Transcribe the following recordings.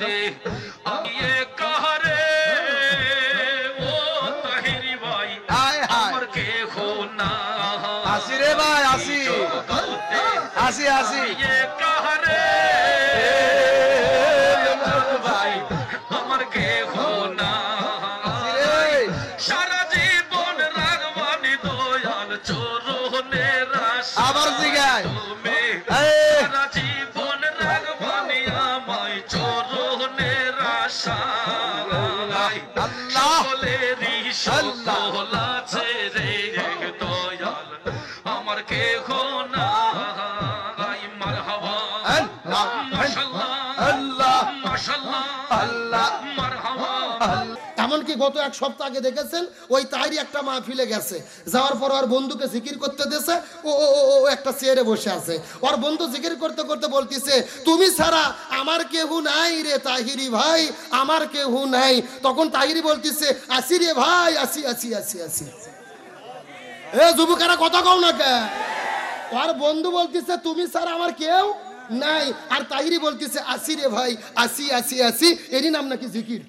করতে আমি কাহারে ও তাহিরি ভাই আমার কেহ না আসি রে ভাই আসি আসি আসি কাহারে ভাই আমার কেহ না সারা জীবন রাগবানি দয়াল চরণের আশা আবার জিগায় সারা জীবন রাগবানি আমায় চরণের আশা আল্লাহ সকলেরই সকল আছে রে দয়াল আমার কেহ না মারহাবা আল্লাহ মাশাআল্লাহ আল্লাহ মাশাআল্লাহ আল্লাহ মারহাবা। এমনকি গত এক সপ্তাহ আগে দেখেছেন ওই তাইরি একটা মাহফিলে গেছে, যাওয়ার পর ওর বন্ধুকে জিকির করতে দিয়েছে, ও ও ও একটা চেয়ারে বসে আছে, ওর বন্ধু জিকির করতে করতে বলতিছে তুমি ছাড়া আমার কেহ নাই রে তাহিরি ভাই, আমার কেহ নাই। তখন তাহিরি বলতিছে আসি রে ভাই আসি আসি আসি আসি। এ যুবকেরা কথা কও না কে? ওর বন্ধু বলতিছে তুমি ছাড়া আমার কেউ নাই, আর তাহিরি বলতিছে আসি রে ভাই আসি আসি আসি। এরই নাম নাকি জিকির।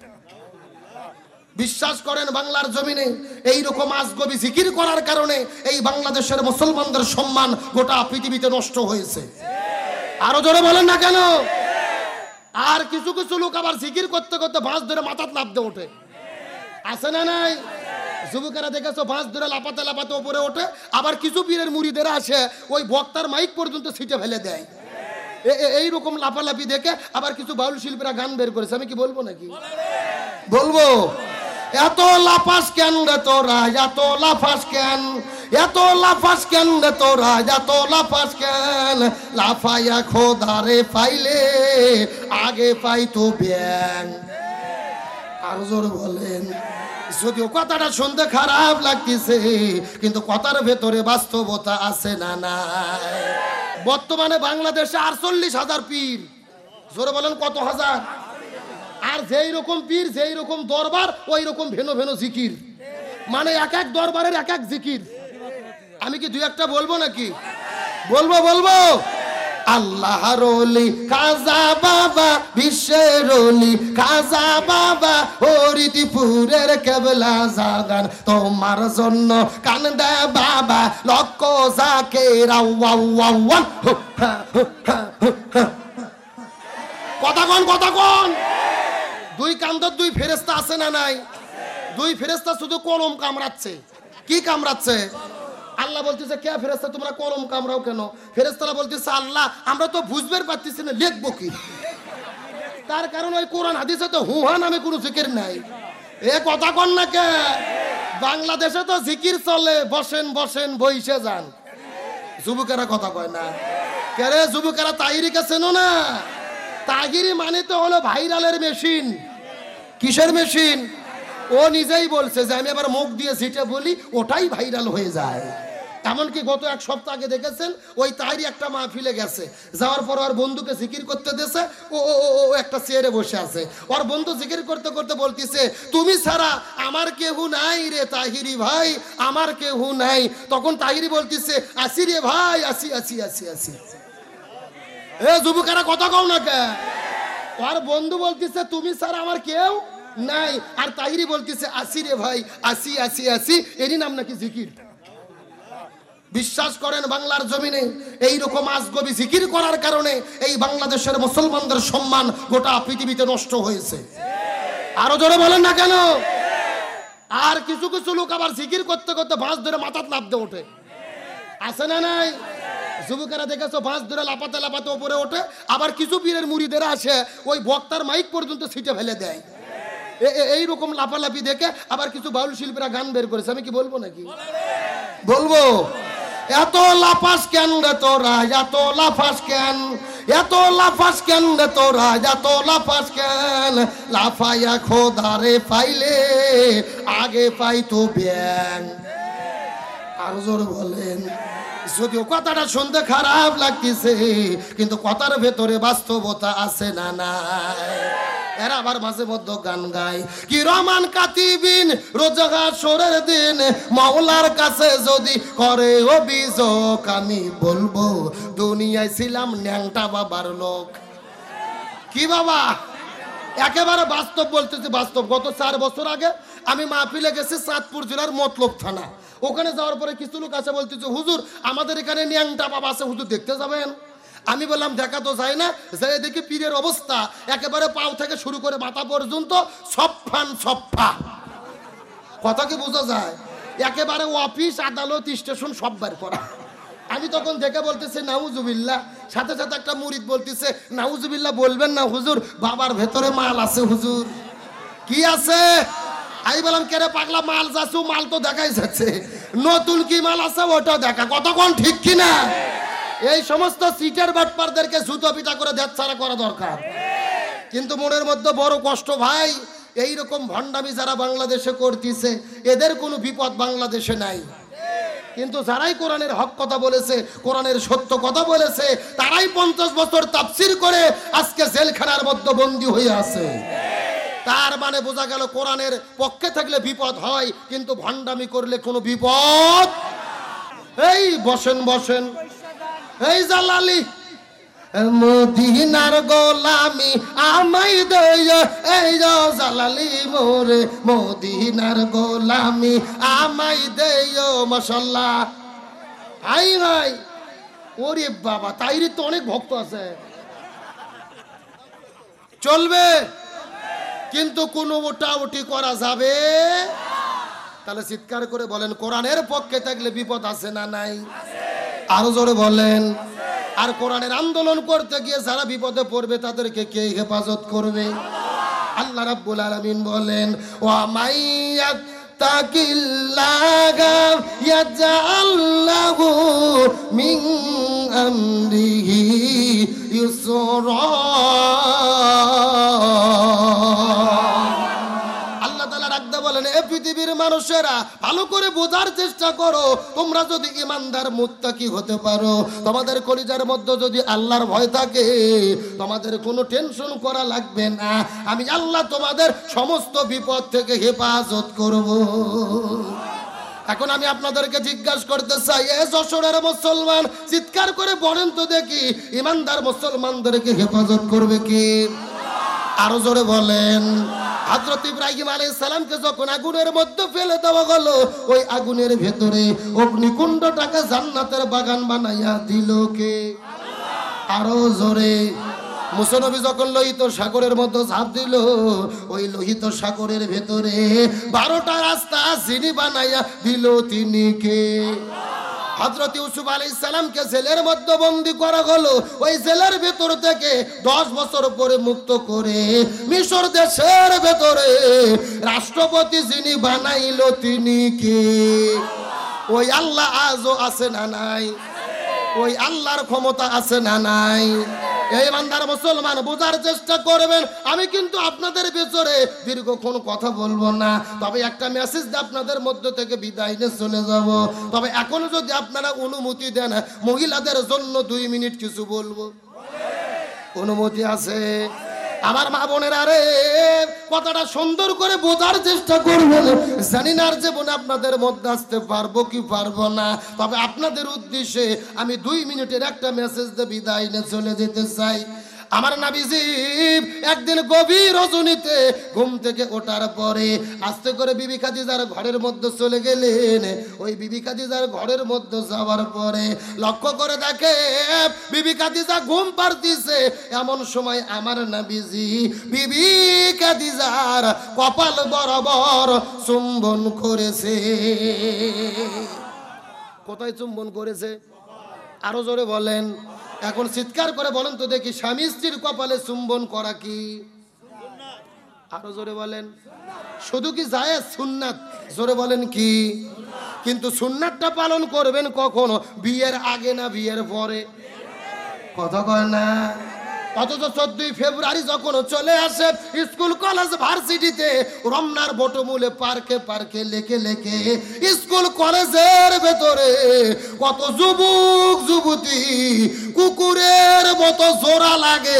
বিশ্বাস করেন বাংলার জমিনে এই রকম আজগবি জিকির করার কারণে এই বাংলাদেশের মুসলমানদের সম্মান গোটা পৃথিবীতে নষ্ট হয়েছে। আরো জোরে বলেন না কেন? আর কিছু কিছু লোক আবার জিকির করতে করতে বাঁশ ধরে মাথাত লাফতে ওঠে, আছে না নাই? যুবকেরা দেখেছো বাঁশ ধরে লাপাতে লাপাতে উপরে ওঠে। আবার কিছু পীরের মুড়িদেরা আসে ওই বক্তার মাইক পর্যন্ত ছিটে ফেলে দেয়। এইরকম লাফালাফি দেখে আবার কিছু বাউল শিল্পীরা গান বের করেছে। আমি কি বলবো নাকি? বলবো। এত লাফাস কেন রে তোরা, এত লাফাস কেন, এত লাফাস কেন রে তোরা, এত লাফাস কেন? লাফাইয়া খোদারে পাইলে আগে পাই তো ব্যাং। আর জোর বলেন। যদিও কথাটা শুনতে খারাপ লাগতেছে কিন্তু কথার ভেতরে বাস্তবতা আছে না নাই? বর্তমানে বাংলাদেশে 48,000 পীর। জোরে বলেন কত হাজার? আর যেই রকম পীর যেই রকম দরবার ওই রকম ভেনো ভেনো জিকির, মানে এক এক দরবারের এক এক জিকির। আমি কি দুই একটা বলবো নাকি? বলবো বলবো। আল্লাহর ওলি খাজা বাবা, বিশ্বের ওলি খাজা বাবা, হরিদিপুরের কেবলা জাগান তোমার জন্য কান দেয় বাবা, লক্ষ জাকের আওয়াওয়াওয়ান। কথা কোন কথা কোন? দুই কান্দর দুই ফেরেশতা আছে না নাই? দুই ফেরেশতা শুধু কলম কামড়াচ্ছে। কি কামড়াচ্ছে? আল্লাহ বলতেছে কে ফেরেশতা তোমরা কলম কামড়াও কেন? ফেরেশতারা বলতেছে আল্লাহ আমরা তো বুঝতে পারতেছি না লিখবো কি। তার কারণ ওই কোরআন হাদিসে তো হুহা নামে কোনো জিকির নাই। এ কথা কন না কে? বাংলাদেশে তো জিকির চলে, বসেন বসেন বইসে যান। যুবকেরা কথা কয় না কে রে? যুবকেরা তাহিরিকে চেনো না? তাহিরি মানে তো হলো ভাইরালের মেশিন। কিসের মেশিন? ও নিজেই বলছে যে আমি আবার মুখ দিয়ে যেটা বলি ওটাই ভাইরাল হয়ে যায়। এমনকি গত এক সপ্তাহ আগে দেখেছেন ওই তাহিরি একটা মাহফিলে গেছে, যাওয়ার পর ওর বন্ধুকে জিকির করতে দিয়েছে, ও ও ও একটা চেয়ারে বসে আছে, ওর বন্ধু জিকির করতে করতে বলতিছে তুমি ছাড়া আমার কেহ নাই রে তাহিরি ভাই, আমার কেহ নাই। তখন তাহিরি বলতিছে আসি রে ভাই আসি আসি আসি আসি। এ যুবকেরা কথা কও না কে? ওর বন্ধু বলতিছে তুমি ছাড়া আমার কেউ নাই, আর তাহিরি বলতিছে আসি রে ভাই আসি আসি আসি। এরই নাম নাকি জিকির। বিশ্বাস করেন বাংলার জমিনে এই রকম আজগবি জিকির করার কারণে এই বাংলাদেশের মুসলমানদের সম্মান গোটা পৃথিবীতে নষ্ট হয়েছে। আরো জোরে বলেন না কেন? আর কিছু কিছু লোক আবার জিকির করতে করতে বাঁশ ধরে মাথাত লাফতে ওঠে, আছে না নাই? যুবকেরা দেখেছো বাঁশ ধরে লাপাতে লাপাতে উপরে ওঠে। আবার কিছু পীরের মুড়িদেরা আসে ওই বক্তার মাইক পর্যন্ত ছিটে ফেলে দেয়। এইরকম লাফালাফি দেখে আবার কিছু বাউল শিল্পীরা গান বের করেছে। আমি কি বলবো নাকি? বলবো। এত লাফাস কেন রে তোরা, এত লাফাস কেন, এত লাফাস কেন রে তোরা, এত লাফাস কেন? লাফাইয়া খোদারে পাইলে আগে পাই তো ব্যাং। আর জোর বলেন। যদিও কথাটা শুনতে খারাপ লাগতেছে কিন্তু কথার ভেতরে বাস্তবতা আছে না নাই? এরা আবার মাঝে মধ্যে গান গায় কি রহমান কাতিবিন রোজগার সরের দিন মাওলার কাছে যদি করে অভিযোগ আমি বলবো দুনিয়ায় ছিলাম ন্যাংটা বাবার লোক। কি বাবা? একেবারে বাস্তব বলতেছি, বাস্তব। গত 4 বছর আগে আমি মাহফিলে গেছি চাঁদপুর জেলার মতলব থানা। ওখানে যাওয়ার পরে কিছু লোক আসে বলতেছে, হুজুর আমাদের এখানে ন্যাংটা বাবা আছে, হুজুর দেখতে যাবেন? আমি বললাম দেখা তো যায় না, যাই দেখি পীরের অবস্থা একেবারে পাও থেকে শুরু করে মাথা পর্যন্ত সফান সফা। কথা কি বোঝা যায়? একেবারে অফিস আদালত স্টেশন সব বার করা। আমি তখন দেখে বলতেছে নাউজুবিল্লাহ, সাথে সাথে একটা মুরিদ বলতেছে নাউজুবিল্লাহ বলবেন না হুজুর, বাবার ভেতরে মাল আছে হুজুর। কি আছে? আমি বললাম কেরে পাগলা, মাল যাচ্ছু, মাল তো দেখাই যাচ্ছে, নতুন কি মাল আছে ওটা দেখা। কতক্ষণ ঠিক কিনা? এই সমস্ত সিটের বাটপারদেরকে জুতো পিটা করে দেড় ছাড়া করা দরকার। কিন্তু মনের মধ্যে বড় কষ্ট ভাই, এইরকম ভণ্ডামি যারা বাংলাদেশে করতেছে এদের কোনো বিপদ বাংলাদেশে নাই। কিন্তু যারাই কোরআনের হক কথা বলেছে, কোরআনের সত্য কথা বলেছে, তারাই 50 বছর তাফসীর করে আজকে জেলখানার মধ্যে বন্দী হয়ে আছে। তার মানে বোঝা গেল কোরআনের পক্ষে থাকলে বিপদ হয়, কিন্তু ভণ্ডামি করলে কোনো বিপদ। এই বসেন বসেন, এই জালালি মদিনার গোলামি আমাই দইয়া, এই জালালি মোরে মদিনার গোলামি আমাই দেইও মাশাআল্লাহ। হাই হাই, ওরে বাবা, তাইরি তো অনেক ভক্ত আছে। চলবে, কিন্তু কোনো ওটাউটি করা যাবে। তাহলে চিৎকার করে বলেন কোরআনের পক্ষে থাকলে বিপদ আছে না নাই? আরো জোরে বলেন। আর কোরআনের আন্দোলন করতে গিয়ে যারা বিপদে পড়বে তাদেরকে কে হেফাজত করবে? আল্লাহ রাব্বুল আলামিন বলেন ওয়া মাইয়াত তাকিল্লাহা ইয়াজআল লাহু মিন আমরিহি ইউসরা। বলেন এ পৃথিবীর মানুষেরা ভালো করে বোঝার চেষ্টা করো, তোমরা যদি ইমানদার মুত্তাকি হতে পারো, তোমাদের কলিজার মধ্যে যদি আল্লাহর ভয় থাকে, তোমাদের কোনো টেনশন করা লাগবে না। আমি আল্লাহ তোমাদের সমস্ত বিপদ থেকে হেফাজত করব। এখন আমি আপনাদেরকে জিজ্ঞাসা করতে চাই, এ যশোরের মুসলমান চিৎকার করে বলেন তো দেখি, ইমানদার মুসলমানদেরকে হেফাজত করবে কি? আরো জোরে বলেন। হযরত ইব্রাহিম আলাইহিস সালামকে যখন আগুনের মধ্যে ফেলে দেওয়া হলো, ওই আগুনের ভেতরে অগ্নিকুণ্ডটাকে জান্নাতের বাগান বানাইয়া দিল কে? আরো জোরে। মুসা নবী যখন লোহিত সাগরের মধ্যে ঝাঁপ দিল, ওই লোহিত সাগরের ভেতরে 12টা রাস্তা যিনি বানাইয়া দিল তিনি কে? হযরত ইউসুফ আলাইহিস সালামকে জেলের মধ্যে বন্দী করা হলো, ওই জেলের ভেতর থেকে 10 বছর পরে মুক্ত করে মিশর দেশের ভেতরে রাষ্ট্রপতি যিনি বানাইলো তিনি কে? ওই আল্লাহ আজও আছে না নাই? ওই আল্লাহর ক্ষমতা আছে না নাই? এই ইমানদার মুসলমান বোঝার চেষ্টা করবেন। আমি কিন্তু আপনাদের ভিতরে দীর্ঘক্ষণ কথা বলবো না, তবে একটা মেসেজ দিয়ে আপনাদের মধ্য থেকে বিদায় নিয়ে চলে যাব। তবে এখন যদি আপনারা অনুমতি দেন, মহিলাদের জন্য 2 মিনিট কিছু বলবো। অনুমতি আছে? আমার মা বোনেরা রে, কথাটা সুন্দর করে বোঝার চেষ্টা করবেন। জানি না আর জীবনে আপনাদের মধ্যে আসতে পারবো কি পারবো না, তবে আপনাদের উদ্দেশ্যে আমি 2 মিনিটের একটা মেসেজ দিয়ে বিদায় নিয়ে চলে যেতে চাই। আমার নবীজি একদিন গভীর রজনীতে ঘুম থেকে ওঠার পরে আস্তে করে বিবি খাদিজার ঘরের মধ্যে চলে গেলেন। ওই বিবি খাদিজার ঘরের মধ্যে যাওয়ার পরে লক্ষ্য করে দেখে বিবি খাদিজা ঘুম পাড়তিছে। এমন সময় আমার নবীজি বিবি খাদিজার কপাল বরাবর চুম্বন করেছে। কোথায় চুম্বন করেছে? আরো জোরে বলেন। এখন চিৎকার করে বলেন তো দেখি, স্বামী স্ত্রীর কপালে চুম্বন করা কি? আরো জোরে বলেন। শুধু কি জায়েজ? সুন্নাত। জোরে বলেন কি? কিন্তু সুন্নাতটা পালন করবেন কখন? বিয়ের আগে না বিয়ের পরে? কথা কয় না। অথচ 14 ফেব্রুয়ারি যখন চলে আসে স্কুল কলেজ ভার্সিটিতে রমনার বটমূলে পার্কে পার্কে লেখে লেখে স্কুল কলেজের ভেতরে কত যুবক যুবতী কুকুরের মতো জোড়া লাগে।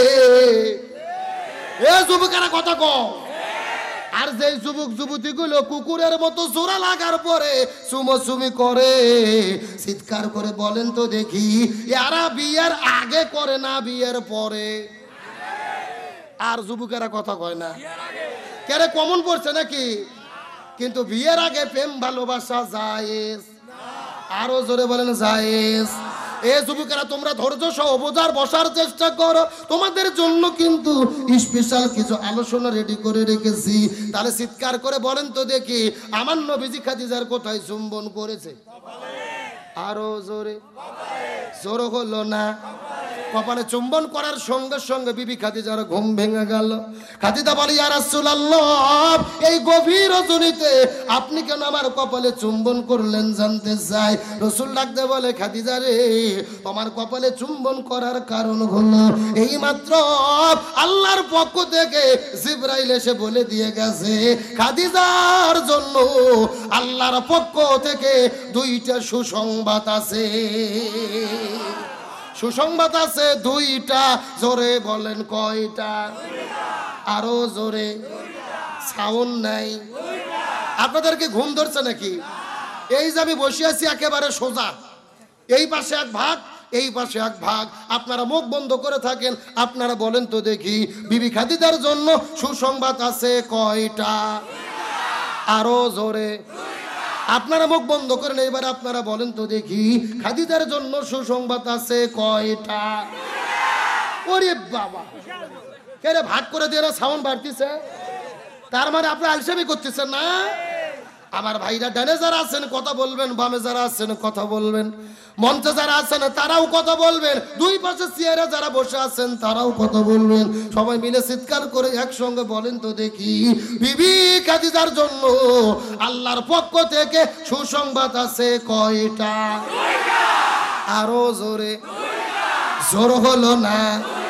এ যুবকেরা কথা কও। আর যে যুবক যুবতীগুলো কুকুরের মতো জোড়া লাগার পরে চুমোচুমি করে, চিৎকার করে বলেন তো দেখি, এরা বিয়ের আগে করে না বিয়ের পরে? আর যুবকেরা কথা কয় না, কেরে কমন পড়ছে নাকি? কিন্তু বিয়ের আগে প্রেম ভালোবাসা জায়েজ, আরো জোরে বলেন জায়েজ। এ যুবকেরা তোমরা ধৈর্য সহ বোঝার বসার চেষ্টা করো, তোমাদের জন্য কিন্তু স্পেশাল কিছু আলোচনা রেডি করে রেখেছি। তাহলে চিৎকার করে বলেন তো দেখি, আমার নবীজি খাদিজার কোথায় চুম্বন করেছে? আরো জোরে, জোর হলো না? কপালে চুম্বন করার সঙ্গে সঙ্গে বিবি খাদিজার ঘুম ভেঙে গেল। খাদিজা বলে, ইয়া রাসূলুল্লাহ, এই গভীর রজনীতে আপনি কেন আমার কপালে চুম্বন করলেন জানতে চাই। রাসূল ডাকতে বলে, খাদিজা রে, তোমার কপালে চুম্বন করার কারণ হলো এই মাত্র আল্লাহর পক্ষ থেকে জিবরাইল এসে বলে দিয়ে গেছে, খাদিজার জন্য আল্লাহর পক্ষ থেকে দুইটা সুসংবাদ আছে। সুসংবাদ আছে দুইটা। জোরে বলেন কয়টা? আরো জোরে, সাউন্ড নাই। আপনাদেরকে ঘুম ধরছে নাকি? এই যে আমি বসে আছি একেবারে সোজা, এই পাশে এক ভাগ, এই পাশে এক ভাগ। আপনারা মুখ বন্ধ করে থাকেন, আপনারা বলেন তো দেখি, বিবি খাদিজার জন্য সুসংবাদ আছে কয়টা? আরো জোরে। আপনারা মুখ বন্ধ করেন, এবার আপনারা বলেন তো দেখি, খাদিজার জন্য সুসংবাদ আছে কয়টা? ওরে বাবা, কে রে ভাগ করে দিয়ে সাউন্ড বাড়তিছে? তার মানে আপনি আলসেমি করতেছেন না? আমার ভাইরা ডানে যারা আছেন কথা বলবেন, বামে যারা আছেন কথা বলবেন, মঞ্চে যারা আছেন তারাও কথা বলবেন, দুই পাশে চেয়ারে যারা বসে আছেন তারাও কথা বলবেন। সবাই মিলে চিৎকার করে একসঙ্গে বলেন তো দেখি, বিবি খাদিজার জন্য আল্লাহর পক্ষ থেকে সুসংবাদ আছে কয়টা? আরো জোরে, জোর হলো না?